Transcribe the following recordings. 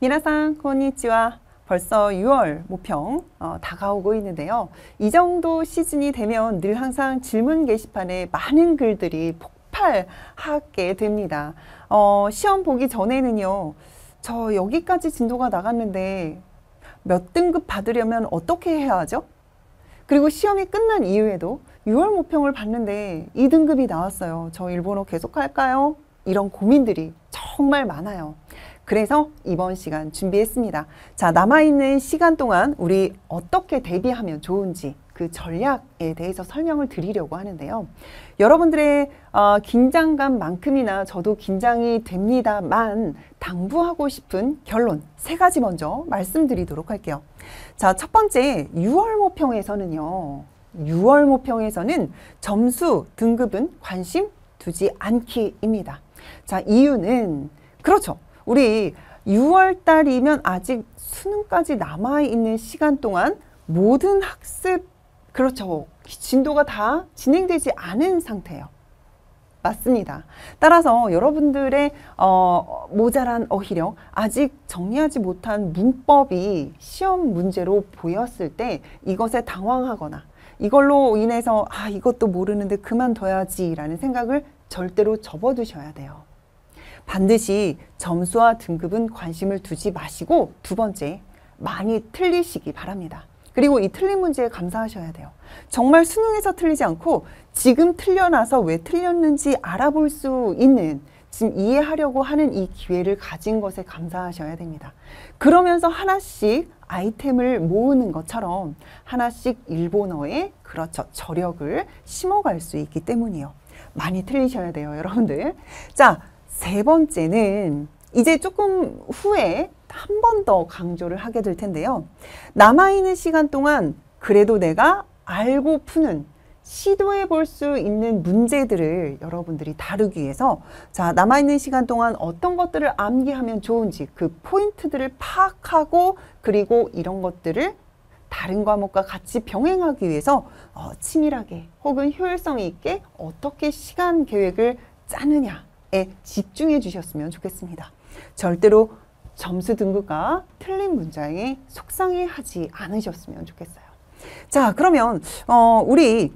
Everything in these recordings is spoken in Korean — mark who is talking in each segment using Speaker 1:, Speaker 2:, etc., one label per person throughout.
Speaker 1: 미나상 konnichiwa. 벌써 6월 모평 다가오고 있는데요. 이 정도 시즌이 되면 늘 항상 질문 게시판에 많은 글들이 폭발하게 됩니다. 시험 보기 전에는요. 저 여기까지 진도가 나갔는데 몇 등급 받으려면 어떻게 해야 하죠? 그리고 시험이 끝난 이후에도 6월 모평을 봤는데 2등급이 나왔어요. 저 일본어 계속 할까요? 이런 고민들이 정말 많아요. 그래서 이번 시간 준비했습니다. 자, 남아있는 시간 동안 우리 어떻게 대비하면 좋은지 그 전략에 대해서 설명을 드리려고 하는데요. 여러분들의 긴장감만큼이나 저도 긴장이 됩니다만 당부하고 싶은 결론 3가지 먼저 말씀드리도록 할게요. 자, 첫 번째 6월 모평에서는요. 6월 모평에서는 점수, 등급은 관심 두지 않기입니다. 자, 이유는 그렇죠. 우리 6월 달이면 아직 수능까지 남아있는 시간 동안 모든 학습, 그렇죠. 진도가 다 진행되지 않은 상태예요. 맞습니다. 따라서 여러분들의 모자란 어휘력, 아직 정리하지 못한 문법이 시험 문제로 보였을 때 이것에 당황하거나 이걸로 인해서 이것도 모르는데 그만둬야지 라는 생각을 절대로 접어두셔야 돼요. 반드시 점수와 등급은 관심을 두지 마시고 두 번째, 많이 틀리시기 바랍니다. 그리고 이 틀린 문제에 감사하셔야 돼요. 정말 수능에서 틀리지 않고 지금 틀려나서 왜 틀렸는지 알아볼 수 있는 지금 이해하려고 하는 이 기회를 가진 것에 감사하셔야 됩니다. 그러면서 하나씩 아이템을 모으는 것처럼 하나씩 일본어에 그렇죠. 저력을 심어갈 수 있기 때문이에요. 많이 틀리셔야 돼요, 여러분들. 자, 3번째는 이제 조금 후에 한 번 더 강조를 하게 될 텐데요. 남아있는 시간 동안 그래도 내가 알고 푸는 시도해 볼 수 있는 문제들을 여러분들이 다루기 위해서 자, 남아있는 시간 동안 어떤 것들을 암기하면 좋은지 그 포인트들을 파악하고 그리고 이런 것들을 다른 과목과 같이 병행하기 위해서 치밀하게 혹은 효율성 있게 어떻게 시간 계획을 짜느냐에 집중해 주셨으면 좋겠습니다. 절대로 점수 등급과 틀린 문장에 속상해하지 않으셨으면 좋겠어요. 자, 그러면 우리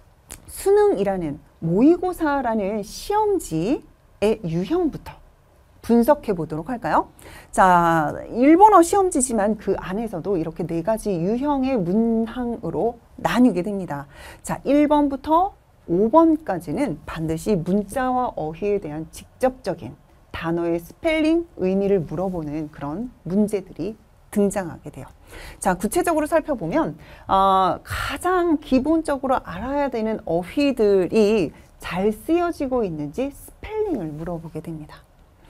Speaker 1: 수능이라는 모의고사라는 시험지의 유형부터 분석해 보도록 할까요? 자, 일본어 시험지지만 그 안에서도 이렇게 4가지 유형의 문항으로 나뉘게 됩니다. 자, 1번부터 5번까지는 반드시 문자와 어휘에 대한 직접적인 단어의 스펠링, 의미를 물어보는 그런 문제들이 등장하게 돼요. 자, 구체적으로 살펴보면 가장 기본적으로 알아야 되는 어휘들이 잘 쓰여지고 있는지 스펠링을 물어보게 됩니다.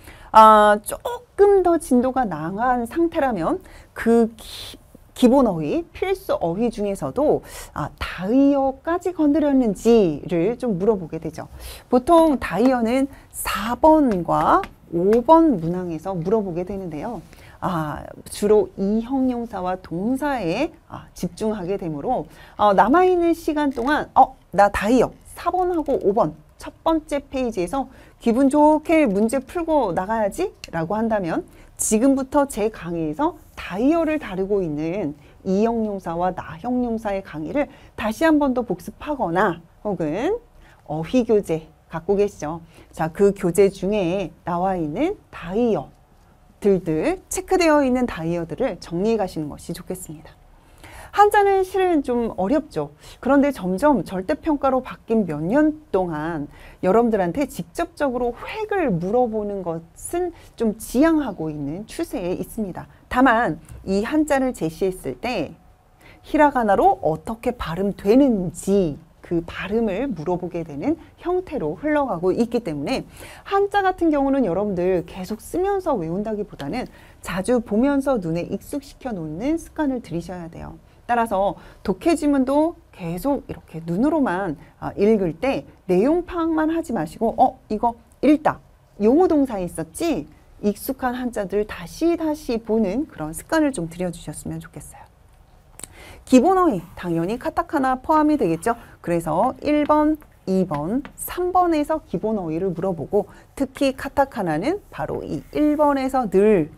Speaker 1: 조금 더 진도가 나간 상태라면 그 기본 어휘, 필수 어휘 중에서도 다이어까지 건드렸는지를 좀 물어보게 되죠. 보통 다이어는 4번과 5번 문항에서 물어보게 되는데요. 주로 이형용사와 동사에 집중하게 되므로 남아있는 시간 동안 나 다이어 4번하고 5번 첫 번째 페이지에서 기분 좋게 문제 풀고 나가야지 라고 한다면 지금부터 제 강의에서 다이어를 다루고 있는 이형용사와 나형용사의 강의를 다시 한 번 더 복습하거나 혹은 어휘교재 갖고 계시죠. 자, 그 교재 중에 나와 있는 다이어들들, 체크되어 있는 다이어들을 정리해 가시는 것이 좋겠습니다. 한자는 실은 좀 어렵죠. 그런데 점점 절대평가로 바뀐 몇 년 동안 여러분들한테 직접적으로 획을 물어보는 것은 좀 지양하고 있는 추세에 있습니다. 다만 이 한자를 제시했을 때 히라가나로 어떻게 발음되는지 그 발음을 물어보게 되는 형태로 흘러가고 있기 때문에 한자 같은 경우는 여러분들 계속 쓰면서 외운다기보다는 자주 보면서 눈에 익숙시켜 놓는 습관을 들이셔야 돼요. 따라서 독해지문도 계속 이렇게 눈으로만 읽을 때 내용 파악만 하지 마시고 이거 읽다. 용어 동사에 있었지? 익숙한 한자들 다시 보는 그런 습관을 좀 들여주셨으면 좋겠어요. 기본 어휘, 당연히 카타카나 포함이 되겠죠. 그래서 1번, 2번, 3번에서 기본 어휘를 물어보고 특히 카타카나는 바로 이 1번에서 늘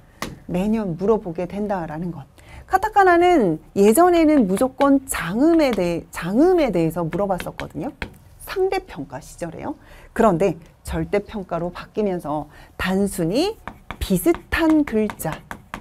Speaker 1: 매년 물어보게 된다라는 것. 카타카나는 예전에는 무조건 장음에 대해서 물어봤었거든요. 상대평가 시절에요. 그런데 절대평가로 바뀌면서 단순히 비슷한 글자,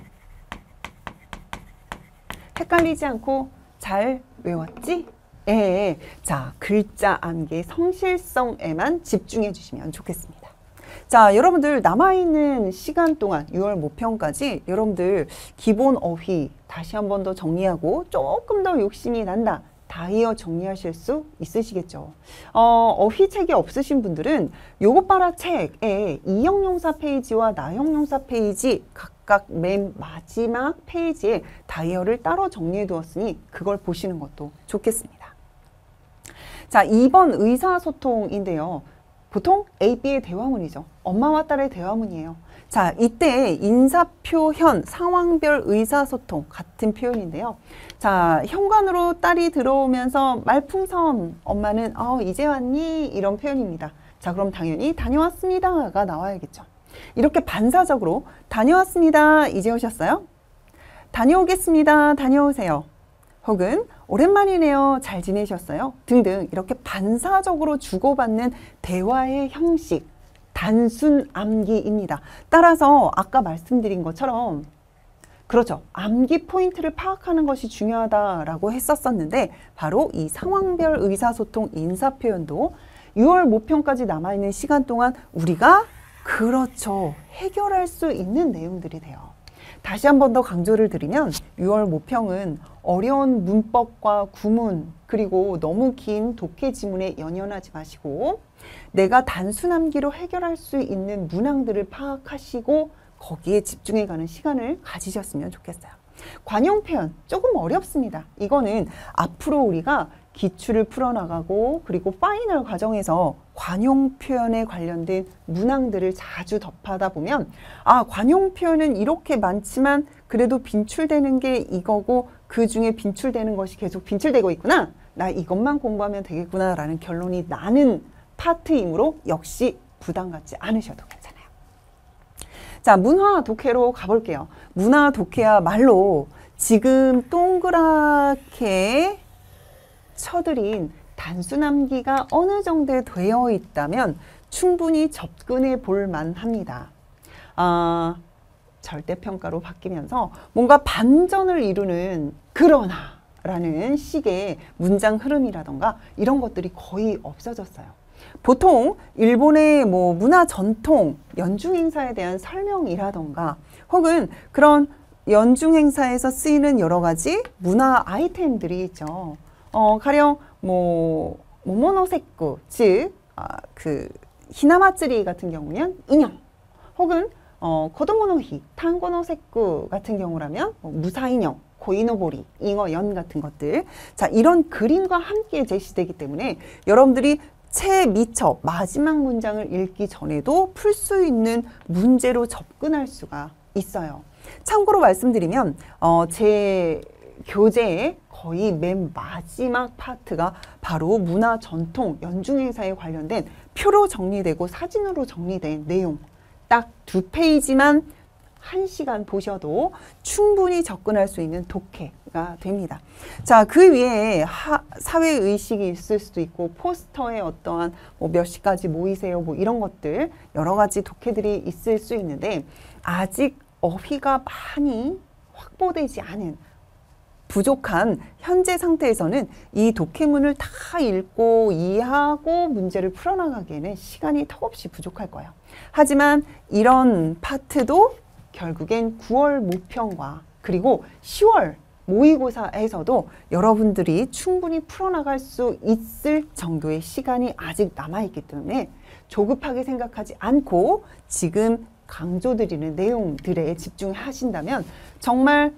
Speaker 1: 헷갈리지 않고 잘 외웠지? 예. 자, 글자 암기 성실성에만 집중해 주시면 좋겠습니다. 자, 여러분들 남아있는 시간 동안 6월 모평까지 여러분들 기본 어휘 다시 한 번 더 정리하고 조금 더 욕심이 난다. 다이어 정리하실 수 있으시겠죠. 어휘책이 없으신 분들은 요거 봐라 책에 이형용사 페이지와 나형용사 페이지 각각 맨 마지막 페이지에 다이어를 따로 정리해 두었으니 그걸 보시는 것도 좋겠습니다. 자, 2번 의사소통인데요. 보통 A, B의 대화문이죠. 엄마와 딸의 대화문이에요. 자, 이때 인사표현, 상황별 의사소통 같은 표현인데요. 자, 현관으로 딸이 들어오면서 말풍선, 엄마는 이제 왔니? 이런 표현입니다. 자, 그럼 당연히 다녀왔습니다가 나와야겠죠. 이렇게 반사적으로 다녀왔습니다. 이제 오셨어요? 다녀오겠습니다. 다녀오세요. 혹은 오랜만이네요. 잘 지내셨어요? 등등 이렇게 반사적으로 주고받는 대화의 형식, 단순 암기입니다. 따라서 아까 말씀드린 것처럼 그렇죠. 암기 포인트를 파악하는 것이 중요하다라고 했었는데 바로 이 상황별 의사소통 인사표현도 6월 모평까지 남아있는 시간 동안 우리가 그렇죠. 해결할 수 있는 내용들이 돼요. 다시 한 번 더 강조를 드리면 6월 모평은 어려운 문법과 구문 그리고 너무 긴 독해 지문에 연연하지 마시고 내가 단순 암기로 해결할 수 있는 문항들을 파악하시고 거기에 집중해가는 시간을 가지셨으면 좋겠어요. 관용 표현 조금 어렵습니다. 이거는 앞으로 우리가 기출을 풀어나가고 그리고 파이널 과정에서 관용 표현에 관련된 문항들을 자주 접하다 보면 관용 표현은 이렇게 많지만 그래도 빈출되는 게 이거고 그 중에 빈출되는 것이 계속 빈출되고 있구나. 나 이것만 공부하면 되겠구나 라는 결론이 나는 파트이므로 역시 부담 갖지 않으셔도 괜찮아요. 자, 문화 독해로 가볼게요. 문화 독해야말로 지금 동그랗게 쳐드린 단순 암기가 어느 정도 되어 있다면 충분히 접근해 볼 만합니다. 절대평가로 바뀌면서 뭔가 반전을 이루는 그러나 라는 식의 문장 흐름이라던가 이런 것들이 거의 없어졌어요. 보통 일본의 문화 전통, 연중 행사에 대한 설명이라던가 혹은 그런 연중 행사에서 쓰이는 여러 가지 문화 아이템들이 있죠. 가령 모모노세쿠, 즉 그 히나마츠리 같은 경우는 인형, 혹은 코도모노히, 탄고노세쿠 같은 경우라면 무사인형, 고이노보리, 잉어, 연 같은 것들. 자, 이런 그림과 함께 제시되기 때문에 여러분들이 채 미처 마지막 문장을 읽기 전에도 풀 수 있는 문제로 접근할 수가 있어요. 참고로 말씀드리면 제 교재의 거의 맨 마지막 파트가 바로 문화 전통 연중 행사에 관련된 표로 정리되고 사진으로 정리된 내용 딱 2페이지만 1시간 보셔도 충분히 접근할 수 있는 독해가 됩니다. 자, 그 위에 사회의식이 있을 수도 있고 포스터에 어떠한 몇 시까지 모이세요 이런 것들 여러 가지 독해들이 있을 수 있는데 아직 어휘가 많이 확보되지 않은 부족한 현재 상태에서는 이 독해문을 다 읽고 이해하고 문제를 풀어나가기에는 시간이 턱없이 부족할 거예요. 하지만 이런 파트도 결국엔 9월 모평과 그리고 10월 모의고사에서도 여러분들이 충분히 풀어나갈 수 있을 정도의 시간이 아직 남아있기 때문에 조급하게 생각하지 않고 지금 강조드리는 내용들에 집중하신다면 정말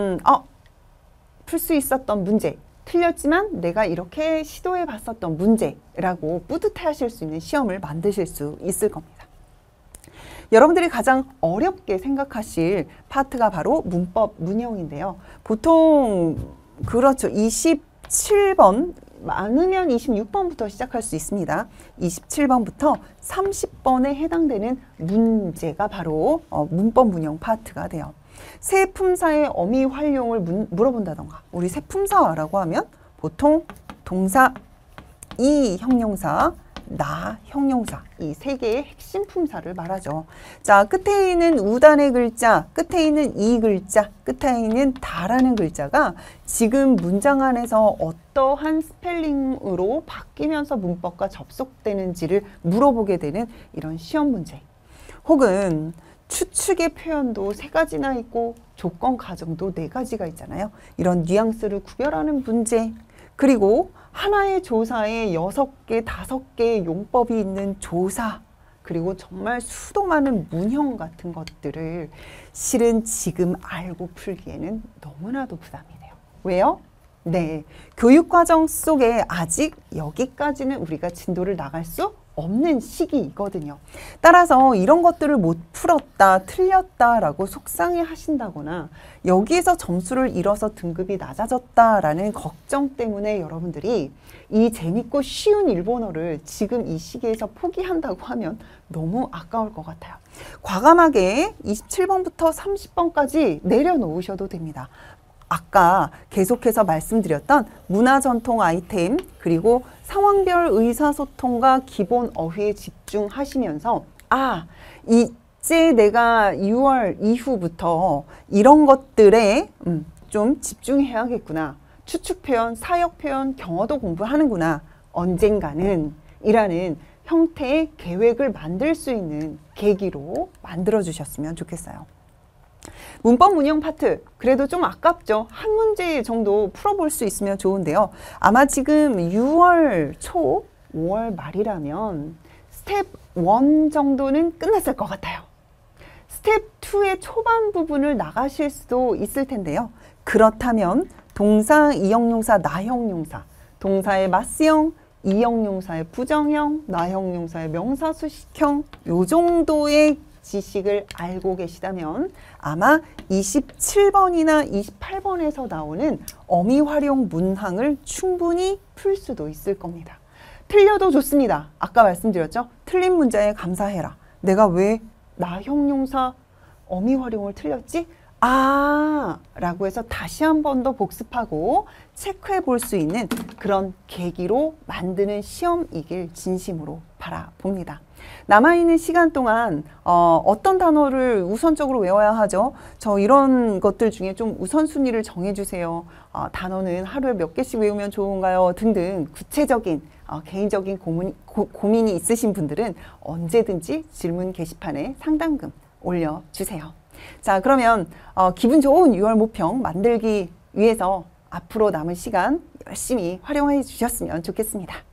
Speaker 1: 풀 수 있었던 문제, 틀렸지만 내가 이렇게 시도해 봤었던 문제라고 뿌듯해 하실 수 있는 시험을 만드실 수 있을 겁니다. 여러분들이 가장 어렵게 생각하실 파트가 바로 문법 문형인데요. 보통 그렇죠. 27번 많으면 26번부터 시작할 수 있습니다. 27번부터 30번에 해당되는 문제가 바로 문법 문형 파트가 돼요. 새 품사의 어미 활용을 물어본다던가, 우리 새 품사라고 하면 보통 동사, 이 형용사, 나 형용사, 이 세 개의 핵심 품사를 말하죠. 자, 끝에 있는 우단의 글자, 끝에 있는 이 글자, 끝에 있는 다라는 글자가 지금 문장 안에서 어떠한 스펠링으로 바뀌면서 문법과 접속되는지를 물어보게 되는 이런 시험 문제. 혹은 추측의 표현도 3가지나 있고 조건 가정도 4가지가 있잖아요. 이런 뉘앙스를 구별하는 문제. 그리고 하나의 조사에 6개, 5개의 용법이 있는 조사, 그리고 정말 수도 많은 문형 같은 것들을 실은 지금 알고 풀기에는 너무나도 부담이 돼요. 왜요? 네, 교육과정 속에 아직 여기까지는 우리가 진도를 나갈 수 없는 시기이거든요. 따라서 이런 것들을 못 풀었다, 틀렸다라고 속상해 하신다거나 여기에서 점수를 잃어서 등급이 낮아졌다라는 걱정 때문에 여러분들이 이 재밌고 쉬운 일본어를 지금 이 시기에서 포기한다고 하면 너무 아까울 것 같아요. 과감하게 27번부터 30번까지 내려놓으셔도 됩니다. 아까 계속해서 말씀드렸던 문화전통 아이템, 그리고 상황별 의사소통과 기본 어휘에 집중하시면서 이제 내가 6월 이후부터 이런 것들에 좀 집중해야겠구나. 추측 표현, 사역 표현, 경어도 공부하는구나. 언젠가는 이라는 형태의 계획을 만들 수 있는 계기로 만들어 주셨으면 좋겠어요. 문법 문형 파트, 그래도 좀 아깝죠. 한 문제 정도 풀어볼 수 있으면 좋은데요. 아마 지금 6월 초, 5월 말이라면 스텝 1 정도는 끝났을 것 같아요. 스텝 2의 초반 부분을 나가실 수도 있을 텐데요. 그렇다면 동사, 이형용사, 나형용사, 동사의 마스형, 이형용사의 부정형, 나형용사의 명사수식형, 요 정도의 지식을 알고 계시다면 아마 27번이나 28번에서 나오는 어미 활용 문항을 충분히 풀 수도 있을 겁니다. 틀려도 좋습니다. 아까 말씀드렸죠? 틀린 문제에 감사해라. 내가 왜 나 형용사 어미 활용을 틀렸지? 라고 해서 다시 한 번 더 복습하고 체크해 볼 수 있는 그런 계기로 만드는 시험이길 진심으로 바라봅니다. 남아있는 시간 동안 어떤 단어를 우선적으로 외워야 하죠? 저 이런 것들 중에 좀 우선순위를 정해주세요. 단어는 하루에 몇 개씩 외우면 좋은가요? 등등 구체적인 개인적인 고민이 있으신 분들은 언제든지 질문 게시판에 상담금 올려주세요. 자, 그러면 기분 좋은 6월 모평 만들기 위해서 앞으로 남은 시간 열심히 활용해 주셨으면 좋겠습니다.